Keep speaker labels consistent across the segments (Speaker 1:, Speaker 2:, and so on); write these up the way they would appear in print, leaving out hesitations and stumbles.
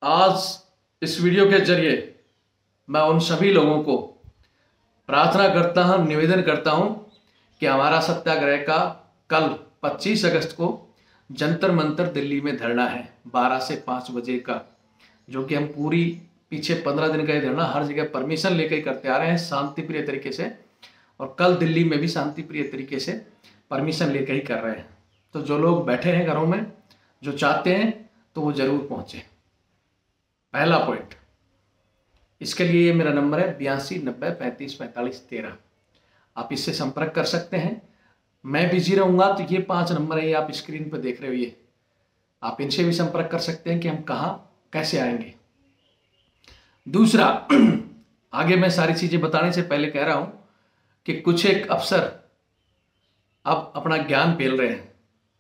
Speaker 1: आज इस वीडियो के जरिए मैं उन सभी लोगों को प्रार्थना करता हूं, निवेदन करता हूं कि हमारा सत्याग्रह का कल 25 अगस्त को जंतर मंतर दिल्ली में धरना है 12 से 5 बजे का, जो कि हम पूरी पीछे 15 दिन का ये धरना हर जगह परमिशन लेकर करते आ रहे हैं शांति प्रिय तरीके से, और कल दिल्ली में भी शांति प्रिय तरीके से परमिशन लेकर ही कर रहे हैं। तो जो लोग बैठे हैं घरों में, जो चाहते हैं तो वो जरूर पहुंचे। पहला पॉइंट, इसके लिए ये मेरा नंबर है 8290354513। आप इससे संपर्क कर सकते हैं। मैं बिजी रहूंगा तो ये 5 नंबर है, ये आप स्क्रीन पर देख रहे हो, ये आप इनसे भी संपर्क कर सकते हैं कि हम कहाँ कैसे आएंगे। दूसरा, आगे मैं सारी चीजें बताने से पहले कह रहा हूं कि कुछ एक अफसर अब अपना ज्ञान पेल रहे हैं,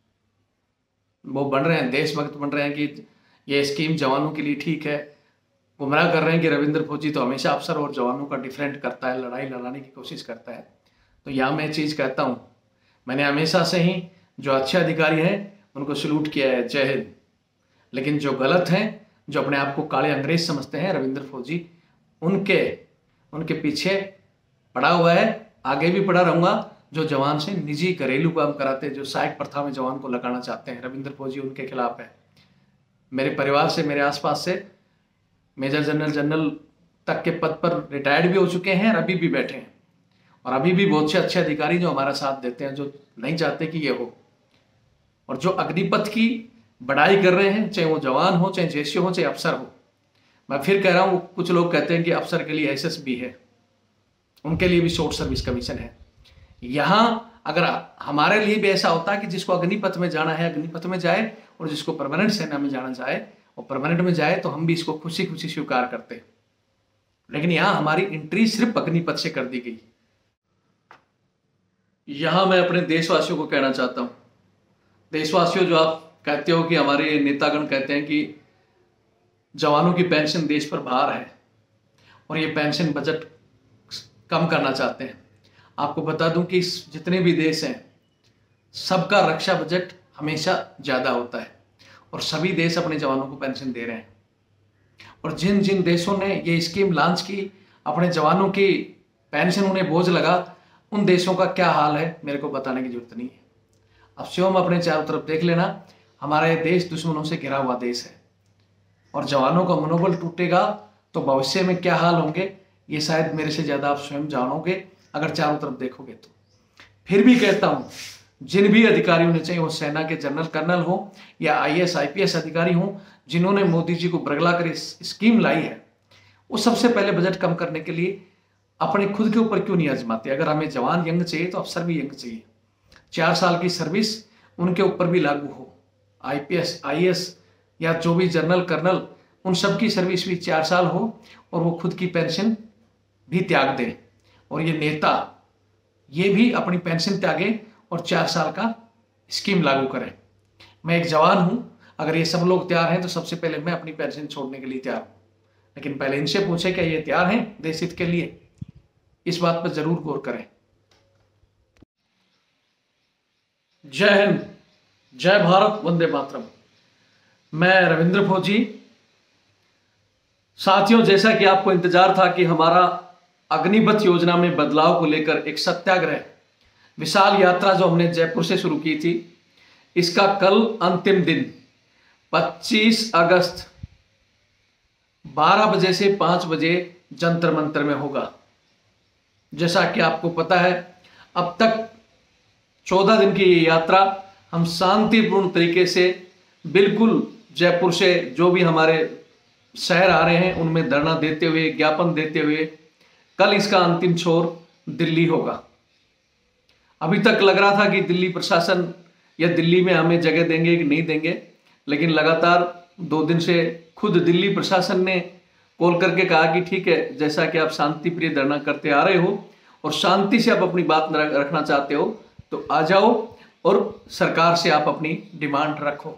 Speaker 1: वो बन रहे हैं देशभक्त, बन रहे हैं कि ये स्कीम जवानों के लिए ठीक है, गुमराह कर रहे हैं कि रविंद्र फौजी तो हमेशा अफसर और जवानों का डिफरेंट करता है, लड़ाई लड़ाने की कोशिश करता है। तो यहाँ मैं चीज़ कहता हूँ, मैंने हमेशा से ही जो अच्छे अधिकारी हैं उनको सल्यूट किया है, जय हिंद। लेकिन जो गलत हैं, जो अपने आप को काले अंग्रेज समझते हैं, रविंद्र फौजी उनके पीछे पड़ा हुआ है, आगे भी पड़ा रहूँगा। जो जवान से निजी घरेलू काम कराते हैं, जो सहायक प्रथा में जवान को लगाना चाहते हैं, रविंद्र फौजी उनके खिलाफ है। मेरे परिवार से, मेरे आसपास से मेजर जनरल तक के पद पर रिटायर्ड भी हो चुके हैं, अभी भी बैठे हैं, और अभी भी बहुत से अच्छे अधिकारी जो हमारा साथ देते हैं, जो नहीं चाहते कि ये हो। और जो अग्निपथ की बढ़ाई कर रहे हैं, चाहे वो जवान हो, चाहे जेसी हो, चाहे अफसर हो। मैं फिर कह रहा हूँ, कुछ लोग कहते हैं कि अफसर के लिए एसएसबी है, उनके लिए भी शॉर्ट सर्विस कमीशन है। यहाँ अगर हमारे लिए भी ऐसा होता है कि जिसको अग्निपथ में जाना है अग्निपथ में जाए, और जिसको परमानेंट सेना में जाना चाहे और परमानेंट में जाए, तो हम भी इसको खुशी खुशी स्वीकार करते हैं। लेकिन यहाँ हमारी एंट्री सिर्फ अग्निपथ से कर दी गई। यहाँ मैं अपने देशवासियों को कहना चाहता हूँ, देशवासियों, जो आप कहते हो कि हमारे नेतागण कहते हैं कि जवानों की पेंशन देश पर भार है और ये पेंशन बजट कम करना चाहते हैं। आपको बता दूं कि जितने भी देश हैं, सबका रक्षा बजट हमेशा ज़्यादा होता है और सभी देश अपने जवानों को पेंशन दे रहे हैं। और जिन जिन देशों ने ये स्कीम लॉन्च की, अपने जवानों की पेंशन उन्हें बोझ लगा, उन देशों का क्या हाल है मेरे को बताने की जरूरत नहीं है। अब स्वयं अपने चारों तरफ देख लेना, हमारा देश दुश्मनों से घिरा हुआ देश है, और जवानों का मनोबल टूटेगा तो भविष्य में क्या हाल होंगे ये शायद मेरे से ज़्यादा आप स्वयं जानोगे अगर चारों तरफ देखोगे तो। फिर भी कहता हूं, जिन भी अधिकारियों ने, चाहे वो सेना के जनरल कर्नल हो या आईएएस आईपीएस अधिकारी हो, जिन्होंने मोदी जी को बरगला कर इस स्कीम लाई है, वो सबसे पहले बजट कम करने के लिए अपने खुद के ऊपर क्यों नहीं आजमाते। अगर हमें जवान यंग चाहिए तो अफसर भी यंग चाहिए। 4 साल की सर्विस उनके ऊपर भी लागू हो, आईपीएस आईएएस या जो भी जनरल कर्नल, उन सबकी सर्विस भी 4 साल हो, और वो खुद की पेंशन भी त्याग दें। और ये नेता, ये भी अपनी पेंशन त्यागे और 4 साल का स्कीम लागू करें। मैं एक जवान हूं, अगर ये सब लोग तैयार हैं तो सबसे पहले मैं अपनी पेंशन छोड़ने के लिए तैयार हूं। लेकिन पहले इनसे पूछे क्या ये तैयार हैं देश हित के लिए। इस बात पर जरूर गौर करें। जय हिंद, जय भारत, वंदे मातरम। मैं रविंद्र फौजी। साथियों, जैसा कि आपको इंतजार था कि हमारा अग्निपथ योजना में बदलाव को लेकर एक सत्याग्रह विशाल यात्रा जो हमने जयपुर से शुरू की थी, इसका कल अंतिम दिन 25 अगस्त 12 बजे से 5 बजे जंतर मंतर में होगा। जैसा कि आपको पता है, अब तक 14 दिन की ये यात्रा हम शांतिपूर्ण तरीके से, बिल्कुल जयपुर से जो भी हमारे शहर आ रहे हैं उनमें धरना देते हुए, ज्ञापन देते हुए, कल इसका अंतिम छोर दिल्ली होगा। अभी तक लग रहा था कि दिल्ली प्रशासन या दिल्ली में हमें जगह देंगे कि नहीं देंगे, लेकिन लगातार 2 दिन से खुद दिल्ली प्रशासन ने कॉल करके कहा कि ठीक है, जैसा कि आप शांति प्रिय धरना करते आ रहे हो और शांति से आप अपनी बात रखना चाहते हो तो आ जाओ और सरकार से आप अपनी डिमांड रखो।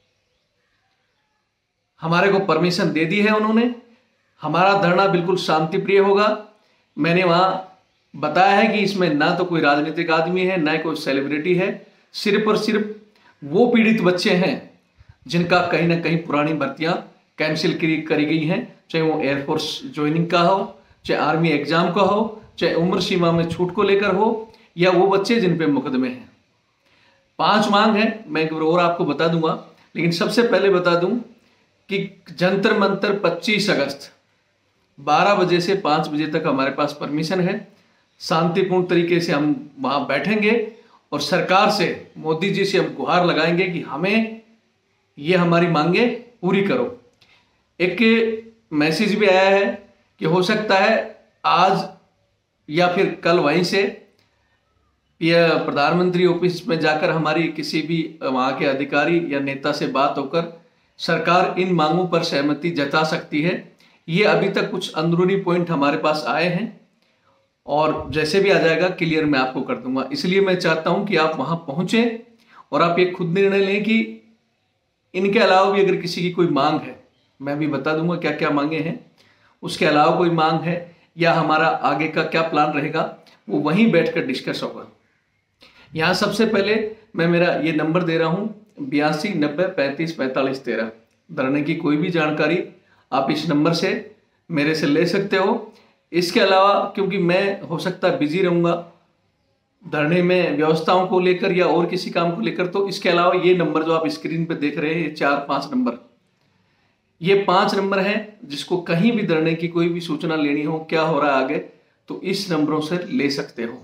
Speaker 1: हमारे को परमिशन दे दी है उन्होंने। हमारा धरना बिल्कुल शांति प्रिय होगा। मैंने वहां बताया है कि इसमें ना तो कोई राजनीतिक आदमी है, ना कोई सेलिब्रिटी है, सिर्फ और सिर्फ वो पीड़ित बच्चे हैं जिनका कहीं ना कहीं पुरानी भर्तियां कैंसिल करी गई हैं, चाहे वो एयरफोर्स ज्वाइनिंग का हो, चाहे आर्मी एग्जाम का हो, चाहे उम्र सीमा में छूट को लेकर हो, या वो बच्चे जिन पे मुकदमे हैं। 5 मांग है, मैं एक बार और आपको बता दूंगा, लेकिन सबसे पहले बता दूं कि जंतर मंतर 25 अगस्त 12 बजे से 5 बजे तक हमारे पास परमिशन है। शांतिपूर्ण तरीके से हम वहां बैठेंगे और सरकार से, मोदी जी से हम गुहार लगाएंगे कि हमें ये हमारी मांगे पूरी करो। एक मैसेज भी आया है कि हो सकता है आज या फिर कल वहीं से प्रधानमंत्री ऑफिस में जाकर हमारी किसी भी वहां के अधिकारी या नेता से बात होकर सरकार इन मांगों पर सहमति जता सकती है। ये अभी तक कुछ अंदरूनी पॉइंट हमारे पास आए हैं और जैसे भी आ जाएगा क्लियर मैं आपको कर दूंगा। इसलिए मैं चाहता हूं कि आप वहां पहुंचे और आप एक खुद निर्णय लें कि इनके अलावा भी अगर किसी की कोई मांग है, मैं भी बता दूंगा क्या क्या मांगे हैं, उसके अलावा कोई मांग है या हमारा आगे का क्या प्लान रहेगा, वो वहीं बैठकर डिस्कस होगा। यहाँ सबसे पहले मैं मेरा ये नंबर दे रहा हूँ 82 90 35 45 13। धरने की कोई भी जानकारी आप इस नंबर से मेरे से ले सकते हो। इसके अलावा क्योंकि मैं हो सकता है बिजी रहूँगा धरने में व्यवस्थाओं को लेकर या और किसी काम को लेकर, तो इसके अलावा ये नंबर जो आप स्क्रीन पे देख रहे हैं, ये 4-5 नंबर, ये 5 नंबर हैं जिसको कहीं भी धरने की कोई भी सूचना लेनी हो, क्या हो रहा है आगे, तो इस नंबरों से ले सकते हो।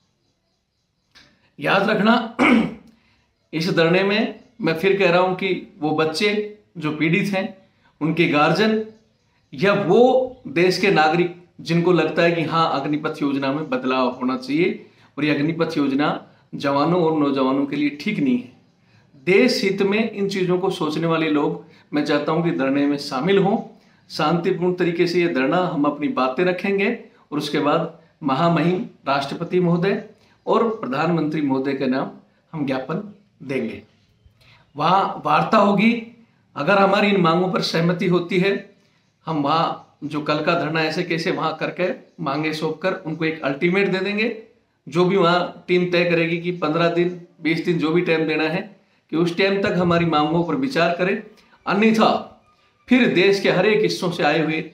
Speaker 1: याद रखना इस धरने में मैं फिर कह रहा हूं कि वो बच्चे जो पीड़ित हैं, उनके गार्जियन या वो देश के नागरिक जिनको लगता है कि हाँ अग्निपथ योजना में बदलाव होना चाहिए और ये अग्निपथ योजना जवानों और नौजवानों के लिए ठीक नहीं है, देश हित में इन चीजों को सोचने वाले लोग मैं चाहता हूं कि धरने में शामिल हों। शांतिपूर्ण तरीके से ये धरना हम अपनी बातें रखेंगे और उसके बाद महामहिम राष्ट्रपति महोदय और प्रधानमंत्री महोदय के नाम हम ज्ञापन देंगे। वहाँ वार्ता होगी। अगर हमारी इन मांगों पर सहमति होती है, हम वहाँ जो कल का धरना ऐसे कैसे वहाँ करके मांगे सौंप कर उनको एक अल्टीमेट दे देंगे। जो भी वहाँ टीम तय करेगी कि 15 दिन 20 दिन जो भी टाइम देना है, कि उस टाइम तक हमारी मांगों पर विचार करें। अन्यथा फिर देश के हर एक हिस्सों से आए हुए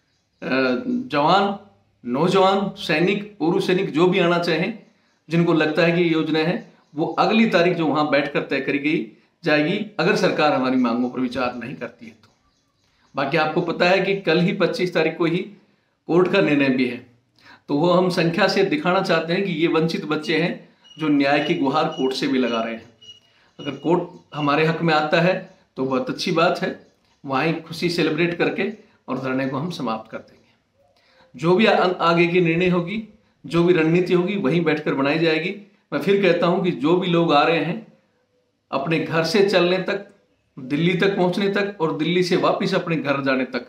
Speaker 1: जवान, नौजवान, सैनिक, पूर्व सैनिक जो भी आना चाहें, जिनको लगता है कि ये योजना है, वो अगली तारीख जो वहां बैठकर तय करी गई जाएगी, अगर सरकार हमारी मांगों पर विचार नहीं करती है तो। बाकी आपको पता है कि कल ही 25 तारीख को ही कोर्ट का निर्णय भी है, तो वो हम संख्या से दिखाना चाहते हैं कि ये वंचित बच्चे हैं जो न्याय की गुहार कोर्ट से भी लगा रहे हैं। अगर कोर्ट हमारे हक में आता है तो बहुत अच्छी बात है, वहीं खुशी सेलिब्रेट करके और धरने को हम समाप्त कर देंगे। जो भी आगे की निर्णय होगी, जो भी रणनीति होगी, वहीं बैठकर बनाई जाएगी। मैं फिर कहता हूं कि जो भी लोग आ रहे हैं अपने घर से चलने तक, दिल्ली तक पहुंचने तक और दिल्ली से वापस अपने घर जाने तक,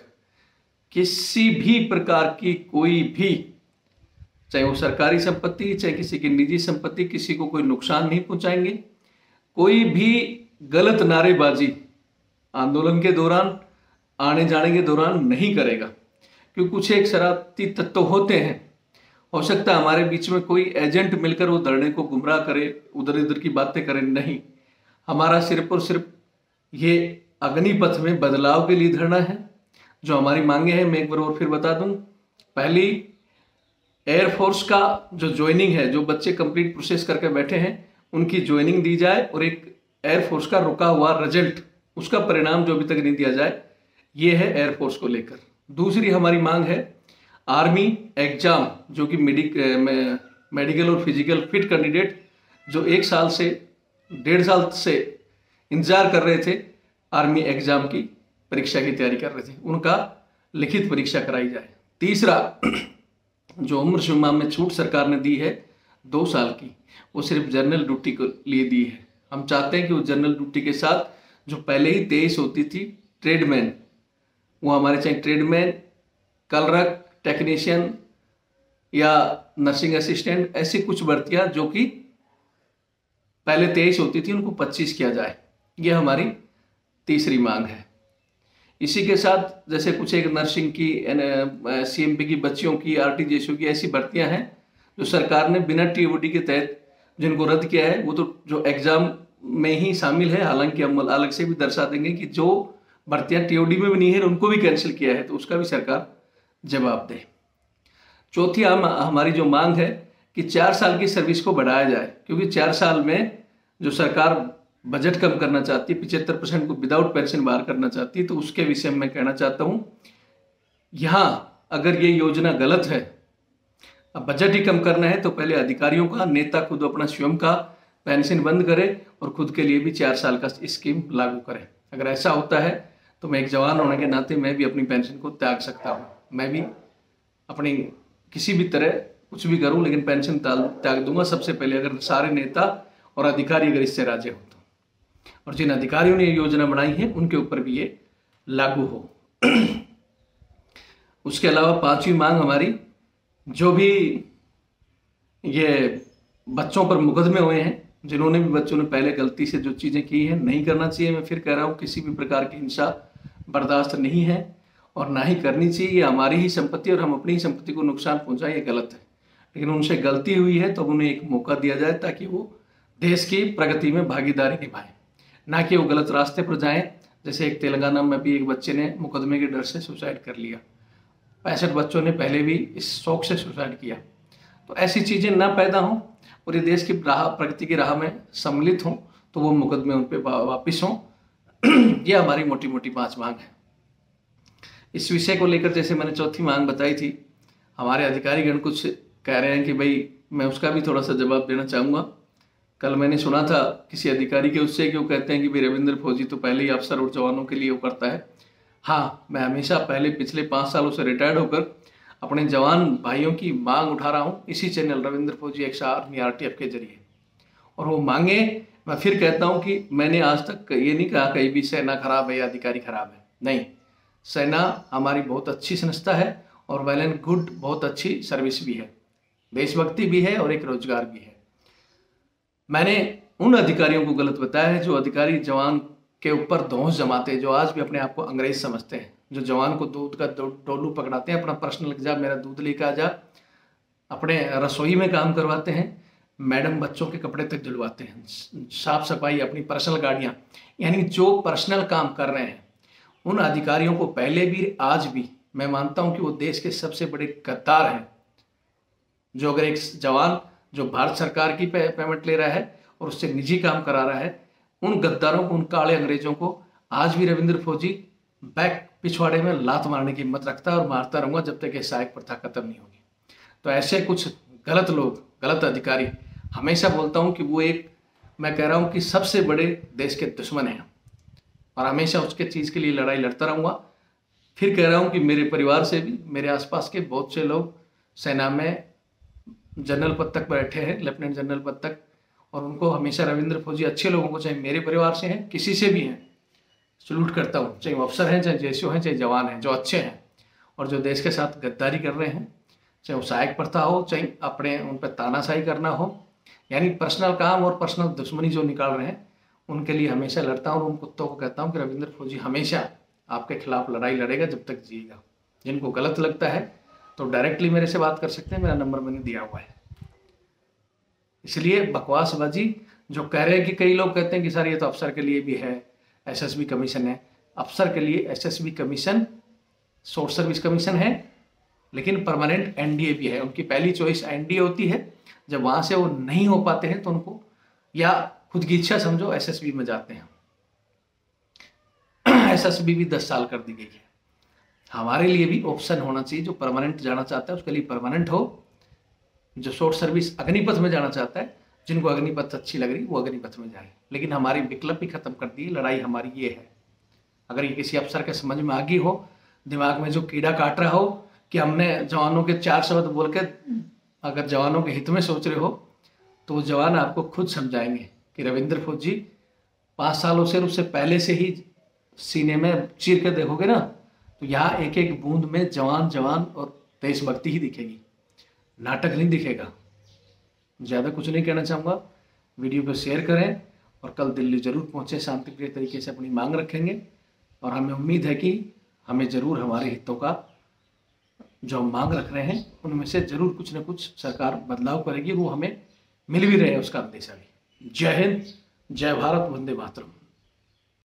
Speaker 1: किसी भी प्रकार की कोई भी, चाहे वो सरकारी संपत्ति, चाहे किसी की निजी संपत्ति, किसी को कोई नुकसान नहीं पहुंचाएंगे। कोई भी गलत नारेबाजी आंदोलन के दौरान, आने जाने के दौरान नहीं करेगा, क्योंकि कुछ एक शरारती तत्व होते हैं। हो सकता है हमारे बीच में कोई एजेंट मिलकर वो धरने को गुमराह करे, उधर इधर की बातें करे। नहीं, हमारा सिर्फ और सिर्फ ये अग्निपथ में बदलाव के लिए धरना है। जो हमारी मांगे हैं मैं एक बार और फिर बता दूं। पहली, एयरफोर्स का जो ज्वाइनिंग है, जो बच्चे कंप्लीट प्रोसेस करके बैठे हैं उनकी ज्वाइनिंग दी जाए और एक एयरफोर्स का रुका हुआ रिजल्ट, उसका परिणाम जो अभी तक नहीं दिया जाए, ये है एयरफोर्स को लेकर। दूसरी हमारी मांग है आर्मी एग्जाम, जो कि मेडिकल और फिजिकल फिट कैंडिडेट जो 1 साल से 1.5 साल से इंतजार कर रहे थे आर्मी एग्जाम की परीक्षा की तैयारी कर रहे थे, उनका लिखित परीक्षा कराई जाए। तीसरा, जो उम्र सीमा में छूट सरकार ने दी है 2 साल की, वो सिर्फ जनरल ड्यूटी के लिए दी है। हम चाहते हैं कि वो जनरल ड्यूटी के साथ जो पहले ही 23 होती थी ट्रेडमैन, वो हमारे चाहे ट्रेडमैन, कलरक, टेक्नीशियन या नर्सिंग असिस्टेंट, ऐसी कुछ भर्तियां जो कि पहले 23 होती थी उनको 25 किया जाए। ये हमारी तीसरी मांग है। इसी के साथ जैसे कुछ एक नर्सिंग की, सीएमपी की बच्चियों की, आरटीजीएसओ की ऐसी भर्तियां हैं जो सरकार ने बिना टीओडी के तहत जिनको रद्द किया है, वो तो जो एग्जाम में ही शामिल है। हालांकि हम अलग से भी दर्शा देंगे कि जो भर्तियां टीओडी में भी नहीं है, उनको भी कैंसिल किया है, तो उसका भी सरकार जवाब दे। चौथी हमारी जो मांग है कि 4 साल की सर्विस को बढ़ाया जाए, क्योंकि 4 साल में जो सरकार बजट कम करना चाहती है, 75% को विदाउट पेंशन बाहर करना चाहती है, तो उसके विषय में मैं कहना चाहता हूं, यहाँ अगर ये योजना गलत है, अब बजट ही कम करना है तो पहले अधिकारियों का, नेता खुद अपना स्वयं का पेंशन बंद करे और खुद के लिए भी 4 साल का स्कीम लागू करे। अगर ऐसा होता है तो मैं एक जवान होने के नाते मैं भी अपनी पेंशन को त्याग सकता हूँ, मैं भी अपनी किसी भी तरह कुछ भी करूँ लेकिन पेंशन त्याग दूंगा सबसे पहले, अगर सारे नेता और अधिकारी अगर इससे राजी हो तो, और जिन अधिकारियों ने ये योजना बनाई है उनके ऊपर भी ये लागू हो। उसके अलावा 5वीं मांग हमारी, जो भी ये बच्चों पर मुकदमे हुए हैं, जिन्होंने भी बच्चों ने पहले गलती से जो चीज़ें की हैं, नहीं करना चाहिए। मैं फिर कह रहा हूँ, किसी भी प्रकार की हिंसा बर्दाश्त नहीं है और ना ही करनी चाहिए। ये हमारी ही संपत्ति और हम अपनी ही संपत्ति को नुकसान पहुंचाएं, ये गलत है। लेकिन उनसे गलती हुई है तो उन्हें एक मौका दिया जाए ताकि वो देश की प्रगति में भागीदारी निभाएं, ना कि वो गलत रास्ते पर जाएं। जैसे एक तेलंगाना में भी एक बच्चे ने मुकदमे के डर से सुसाइड कर लिया, 65 बच्चों ने पहले भी इस शौक से सुसाइड किया। तो ऐसी चीज़ें ना पैदा हों और ये देश की प्रगति की राह में सम्मिलित हों, तो वो मुकदमे उन पर वापिस हों। ये हमारी मोटी मोटी 5 मांग है। इस विषय को लेकर जैसे मैंने चौथी मांग बताई थी, हमारे अधिकारीगण कुछ कह रहे हैं कि भाई, मैं उसका भी थोड़ा सा जवाब देना चाहूँगा। कल मैंने सुना था किसी अधिकारी के उससे कि वो कहते हैं कि भाई रविंद्र फौजी तो पहले ही अफसर और जवानों के लिए वो करता है। हाँ, मैं हमेशा पिछले 5 सालों से रिटायर्ड होकर अपने जवान भाइयों की मांग उठा रहा हूँ इसी चैनल रविंद्र फौजी एक्स आर्मी RTF के जरिए, और वो मांगे। मैं फिर कहता हूँ कि मैंने आज तक ये नहीं कहा कहीं भी सेना खराब है या अधिकारी खराब है, नहीं। सेना हमारी बहुत अच्छी संस्था है और वेल एंड गुड, बहुत अच्छी सर्विस भी है, देशभक्ति भी है और एक रोजगार भी है। मैंने उन अधिकारियों को गलत बताया है जो अधिकारी जवान के ऊपर धौंस जमाते, जो आज भी अपने आप को अंग्रेज समझते हैं, जो जवान को दूध का टोलू पकड़ाते हैं, अपना पर्सनल जा, मेरा दूध लेकर आ जा, अपने रसोई में काम करवाते हैं, मैडम बच्चों के कपड़े तक धुलवाते हैं, साफ सफाई, अपनी पर्सनल गाड़ियां, यानी जो पर्सनल काम कर रहे हैं, उन अधिकारियों को पहले भी आज भी मैं मानता हूं कि वो देश के सबसे बड़े गद्दार हैं। जो अगर एक जवान जो भारत सरकार की पेमेंट ले रहा है और उससे निजी काम करा रहा है, उन गद्दारों को, उन काले अंग्रेजों को आज भी रविंद्र फौजी बैक पिछवाड़े में लात मारने की हिम्मत रखता है और मारता रहूंगा जब तक ये सहायक प्रथा खत्म नहीं होगी। तो ऐसे कुछ गलत लोग, गलत अधिकारी, हमेशा बोलता हूं कि वो एक, मैं कह रहा हूं कि सबसे बड़े देश के दुश्मन हैं और हमेशा उसके चीज़ के लिए लड़ाई लड़ता रहूंगा। फिर कह रहा हूं कि मेरे परिवार से भी, मेरे आसपास के बहुत से लोग सेना में जनरल पद तक बैठे हैं, लेफ्टिनेंट जनरल पद तक, और उनको हमेशा रविंद्र फौजी अच्छे लोगों को, चाहे मेरे परिवार से हैं, किसी से भी हैं, सल्यूट करता हूँ। चाहे वो अफसर हैं, चाहे जेसीओ हैं, चाहे जवान हैं, जो अच्छे हैं और जो देश के साथ गद्दारी कर रहे हैं, चाहे वो सहायक प्रथा हो, चाहे अपने उन पर तानाशाही करना हो, यानी पर्सनल काम और पर्सनल दुश्मनी जो निकाल रहे हैं, उनके लिए हमेशा लड़ता हूँ। और उन कुत्तों को कहता हूँ कि रविंद्र फौजी हमेशा आपके खिलाफ लड़ाई लड़ेगा जब तक जिएगा। जिनको गलत लगता है तो डायरेक्टली मेरे से बात कर सकते हैं, मेरा नंबर मैंने दिया हुआ है। इसलिए बकवासबाजी जो कह रहे हैं कि कई लोग कहते हैं कि सर ये तो अफसर के लिए भी है, SSB कमीशन है। अफसर के लिए SSB commission short service commission है, लेकिन परमानेंट NDA भी है। उनकी पहली चॉइस NDA होती है। जब वहाँ से वो नहीं हो पाते हैं तो उनको, या खुद की इच्छा समझो, SSB में जाते हैं। SSB भी 10 साल कर दी गई है। हमारे लिए भी ऑप्शन होना चाहिए, जो परमानेंट जाना चाहता है उसके लिए परमानेंट हो, जो शॉर्ट सर्विस अग्निपथ में जाना चाहता है, जिनको अग्निपथ अच्छी लग रही वो अग्निपथ में जाए। लेकिन हमारी विकल्प ही खत्म कर दी, लड़ाई हमारी ये है। अगर ये किसी अफसर के समझ में आ गई हो, दिमाग में जो कीड़ा काट रहा हो कि हमने जवानों के 4 शब्द बोल के अगर जवानों के हित में सोच रहे हो, तो वो जवान आपको खुद समझाएंगे कि रविंद्र फौजी 5 सालों से, उससे पहले से ही सीने में चीर के देखोगे ना, तो यहाँ एक एक बूंद में जवान जवान और देशभक्ति ही दिखेगी, नाटक नहीं दिखेगा। ज़्यादा कुछ नहीं कहना चाहूँगा। वीडियो को शेयर करें और कल दिल्ली जरूर पहुँचे, शांतिप्रिय तरीके से अपनी मांग रखेंगे और हमें उम्मीद है कि हमें ज़रूर हमारे हितों का जो हम मांग रख रहे हैं उनमें से ज़रूर कुछ न कुछ सरकार बदलाव करेगी, वो हमें मिल भी रहे हैं उसका अंदेशा भी। जय हिंद, जय भारत, वंदे मातरम।